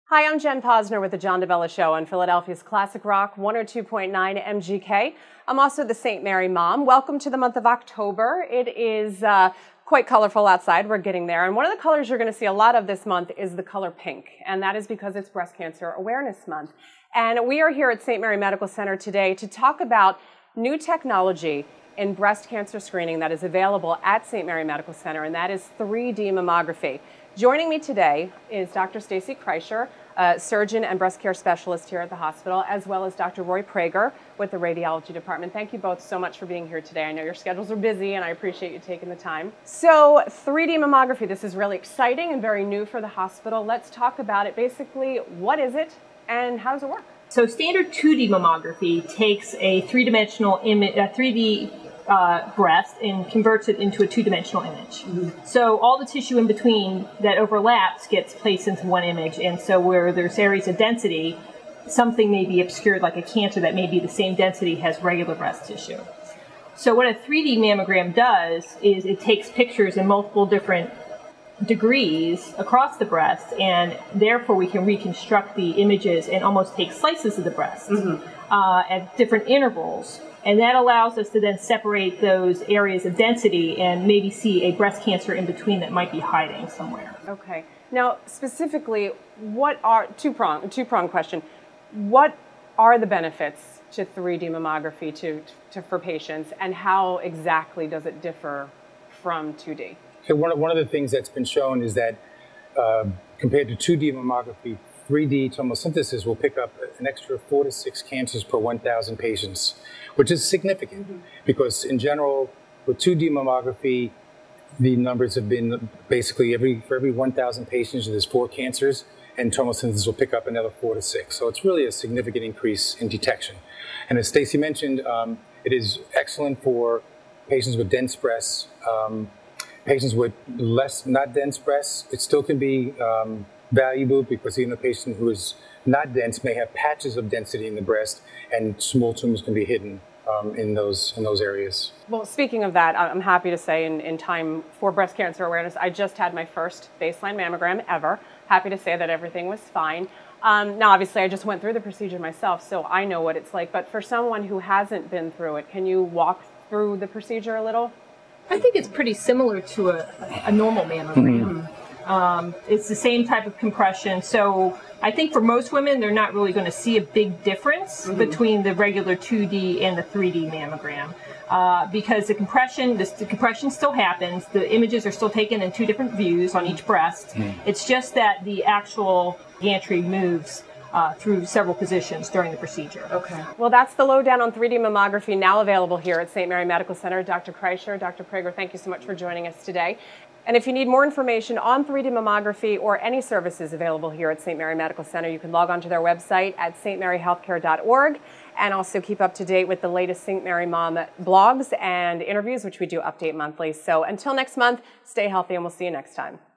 Hi, I'm Jen Posner with the John DaBella Show on Philadelphia's Classic Rock 102.9 MGK. I'm also the St. Mary mom. Welcome to the month of October. It is quite colorful outside. We're getting there. And one of the colors you're going to see a lot of this month is the color pink. And that is because it's Breast Cancer Awareness Month. And we are here at St. Mary Medical Center today to talk about new technology in breast cancer screening that is available at St. Mary Medical Center, and that is 3D mammography. Joining me today is Dr. Stacy Krisher, surgeon and breast care specialist here at the hospital, as well as Dr. Prager with the Radiology Department. Thank you both so much for being here today. I know your schedules are busy, and I appreciate you taking the time. So 3D mammography, this is really exciting and very new for the hospital. Let's talk about it. Basically, what is it and how does it work? So standard 2D mammography takes a three-dimensional image, 3D breast, and converts it into a two-dimensional image. So all the tissue in between that overlaps gets placed into one image, and so where there's areas of density, something may be obscured, like a cancer that may be the same density as regular breast tissue. So what a 3D mammogram does is it takes pictures in multiple different degrees across the breast, and therefore we can reconstruct the images and almost take slices of the breast at different intervals. And that allows us to then separate those areas of density and maybe see a breast cancer in between that might be hiding somewhere. Okay. Now, specifically, what are, two-prong question, what are the benefits to 3D mammography for patients, and how exactly does it differ from 2D? So one of the things that's been shown is that compared to 2D mammography, 3D tomosynthesis will pick up an extra 4 to 6 cancers per 1,000 patients, which is significant because in general, with 2D mammography, the numbers have been basically for every 1,000 patients, there's 4 cancers, and tomosynthesis will pick up another 4 to 6. So it's really a significant increase in detection. And as Stacy mentioned, it is excellent for patients with dense breasts. Patients with not dense breasts, it still can be valuable because even a patient who is not dense may have patches of density in the breast, and small tumors can be hidden in those areas. Well, speaking of that, I'm happy to say in time for breast cancer awareness, I just had my first baseline mammogram ever. Happy to say that everything was fine. Now, obviously, I just went through the procedure myself, so I know what it's like. But for someone who hasn't been through it, can you walk through the procedure a little? I think it's pretty similar to a normal mammogram. It's the same type of compression. So I think for most women, they're not really going to see a big difference between the regular 2D and the 3D mammogram because the compression still happens. The images are still taken in 2 different views on each breast. It's just that the actual gantry moves through several positions during the procedure. Okay. Well, that's the lowdown on 3D mammography, now available here at St. Mary Medical Center. Dr. Krisher, Dr. Prager, thank you so much for joining us today. And if you need more information on 3D mammography or any services available here at St. Mary Medical Center, you can log on to their website at stmaryhealthcare.org and also keep up to date with the latest St. Mary Mom blogs and interviews, which we do update monthly. So until next month, stay healthy and we'll see you next time.